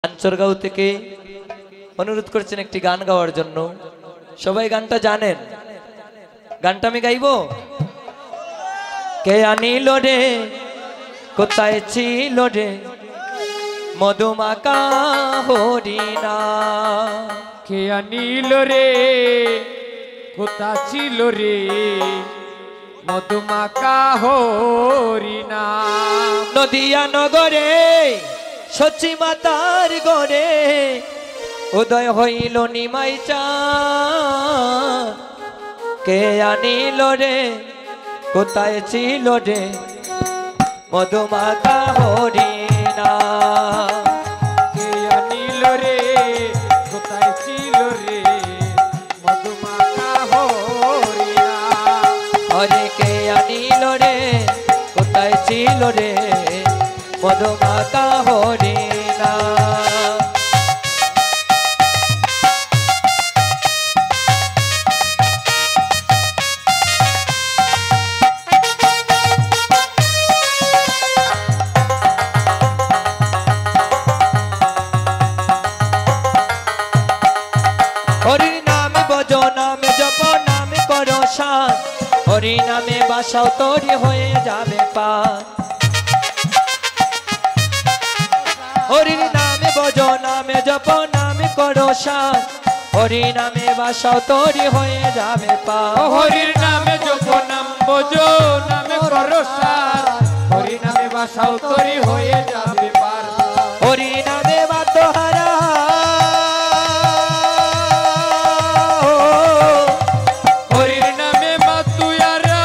আঞ্চরগাঁও থেকে অনুরোধ করছেন একটি গান গাওয়ার জন্য। সবাই গানটা জানেন, গানটা আমি গাইবো। কে আনিল রে, কোথায় ছিল রে মধুমাকা হরিণা? কে আনিল রে, কোথা ছিল রে মধুমাকা হরিণা? নদিয়া নগরে সচি মাতার গড়ে উদয় হইল নিমাই চাঁদ। কে আনিল রে, কোথায় ছিল রে মধুমাকা হরিণা? কে আনিল রে, কোথায় ছিল রে মধুমাকা হরিণা? হরে কে আনিল রে, কোথায় ছিল রে মধুমাকা হরিণা? হরির নামে বজ নামে জপ নামে করো শান, হরি নামে বাসাও তৈরি হয়ে যাবে পার। হরির নামে বজ নামে জপ নামে করো শান, হরি নামে বাসাও তৈরি হয়ে যাবে পার। হরির নামে জপ নাম বোঝো নামে করো সার, হরি নামে বাসাও তরি হয়ে যাবে পার। হরি নামে বাতহারা হরির নামে মাতুয়ারা,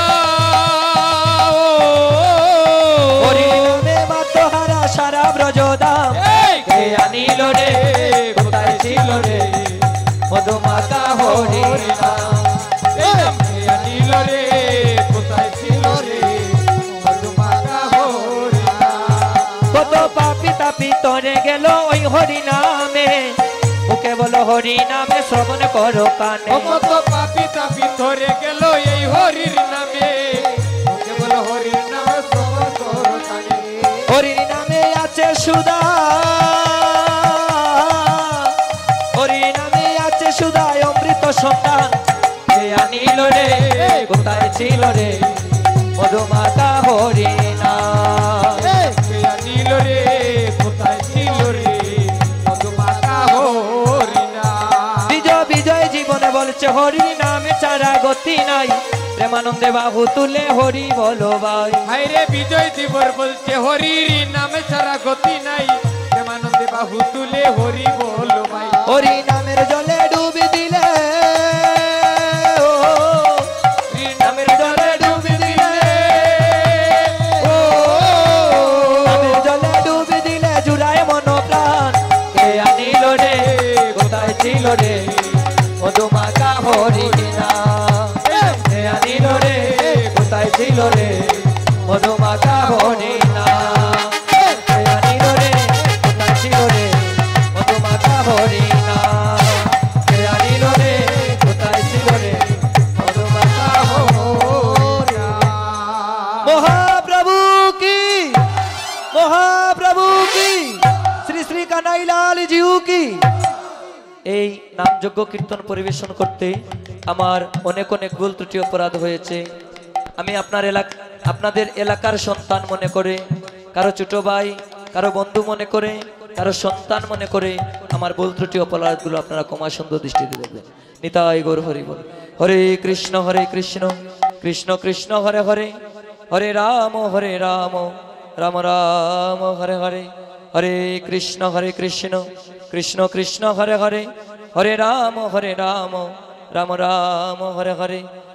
হরি নামে বাতহারা সারা ব্রজদাম। কে আনিল রে, কোথায় ছিল রে মধুমাকা হরিণা? আনিল রে, কোথায় ছিল রে মধুমাকা হরিণা? কত পাপি তাপি তরে গেল ওই হরি নামে, মুখে বলো হরি নামে শ্রবণ করো কানে। কত পাপি তাপি ধরে গেল এই হরির নামে, কেবল হরির নামে শ্রবণ করো কানে। হরির নামে আছে সুধা, হরি নামে আছে সুধা অমৃত সন্তান। কে আনিল রে, কোথায় ছিল রে মধুমাকা হরিণা? কে আনিল রে, কোথায় ছিল রে মধুমাকা হরিণা? বিজয় বিজয় জীবনে বলছে হরির নামে ছাড়া গতি নাই, প্রেমানন্দে বাহু তুলে হরি বলো ভাই। হায়রে বিজয় দিবর বলছে হরির নামে ছাড়া গতি নাই, প্রেমানন্দে বাহু তুলে হরি বলো ভাই। হরি নামের জলে ডুবে দিলে, ও নামের জলে ডুবে দিলে, ও নামের জলে ডুবে দিলে জুড়ায় মন প্রাণ। কে আনিল রে, কোথায় ছিল রে মধুমাকা হরিণা? কে আনিল রে, কোথায় ছিল রে মধুমাকা হরিণা? কে আনিল রে, কোথায় ছিল রে মধুমাকা হরিণা? কে আনিল রে, কোথায় ছিল রে মধুমাকা হরিণা? মহাপ্রভু কি, মহাপ্রভু কি, শ্রী শ্রী কানাইলাল জিউ কি। এই নামযজ্ঞ কীর্তন পরিবেশন করতে আমার অনেক অনেক ভুল ত্রুটি অপরাধ হয়েছে। আমি আপনাদের এলাকার সন্তান মনে করে, কারো ছোট ভাই, কারো বন্ধু মনে করে, কারো সন্তান মনে করে আমার ভুল ত্রুটি অপরাধগুলো আপনারা ক্ষমা সুন্দর দৃষ্টিতে দেখবেন। নিতাই গৌর হরি বল। হরে কৃষ্ণ কৃষ্ণ কৃষ্ণ হরে হরে, হরে রাম রাম রাম হরে হরে, হরে কৃষ্ণ কৃষ্ণ কৃষ্ণ হরে হরে, হরে রাম রাম রাম হরে হরে।